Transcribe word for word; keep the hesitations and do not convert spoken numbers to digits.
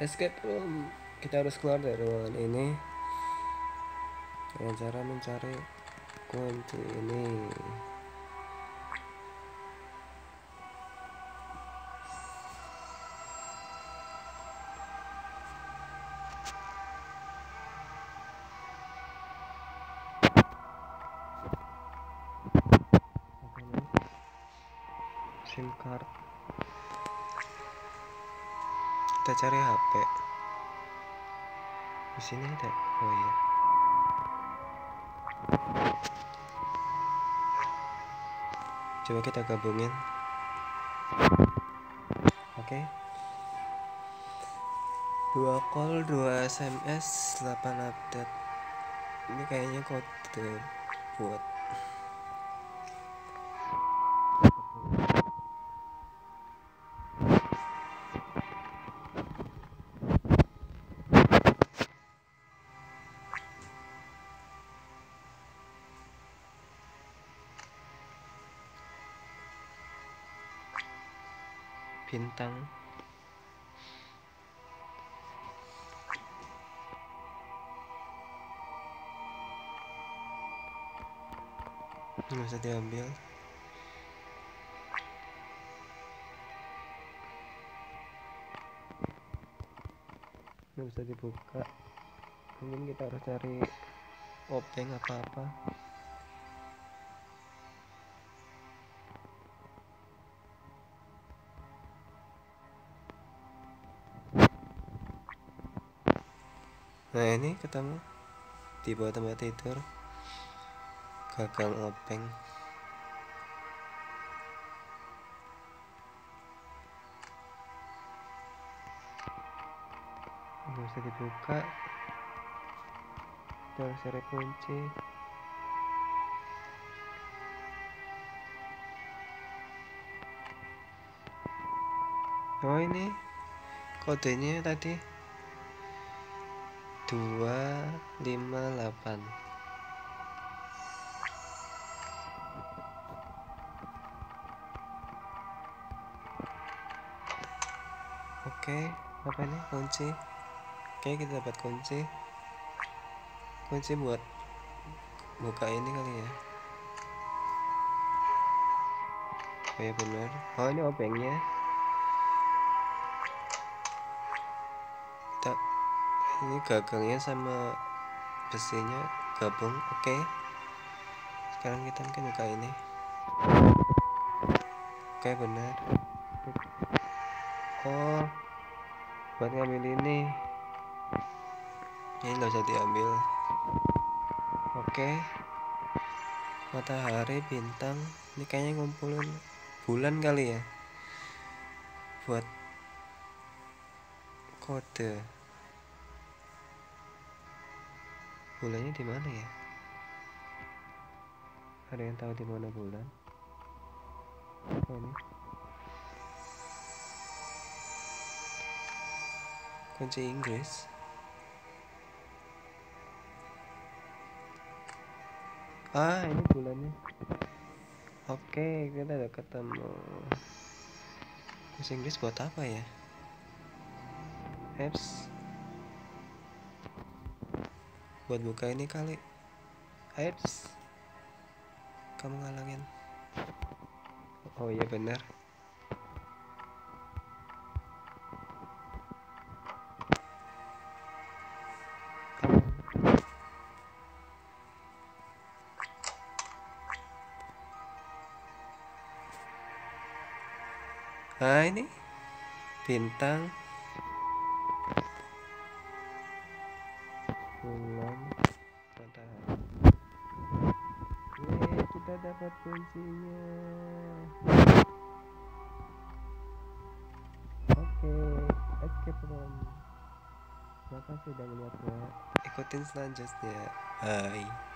Escape room. Kita harus keluar dari ruangan ini dengan cara mencari kunci ini. SIM card. Kita cari H P. Di sini ada. Oh iya. Coba kita gabungin. Oke. Okay. dua call, dua S M S, delapan update. Ini kayaknya kode buat bintang. Nggak bisa diambil. Nggak bisa dibuka. Mungkin kita harus cari openg apa-apa. Nah ini ketemu di bawah tempat tidur. Gagang openg. Nggak bisa dibuka. Kita harus cari kunci. Oh ini kodenya tadi dua lima delapan. Oke, apa ini kunci? Oke, kita dapat kunci. Kunci buat buka ini kali ya. Oh ya benar. Oh ini opengnya. Kita ini gagangnya sama besinya gabung. Oke. Sekarang kita mungkin buka ini. Oke benar. Oh, buat ngambil ini. Ini nggak usah diambil. Oke. Matahari, bintang. Ini kayaknya ngumpulin bulan kali ya. Buat kode. Bulannya di mana ya? Ada yang tahu di mana bulan? Oh, ini. Kunci Inggris. Ah, ini bulannya. Oke, kita udah ketemu. Kunci Inggris buat apa ya? Apps. Buat buka ini kali. Apps. Kamu ngalangin. Oh iya benar. Nah ini bintang, bulan, matahari. Yeay, kita dapat kuncinya. Oke, escape room. Makasih udah melihatnya. Ikutin selanjutnya. Bye.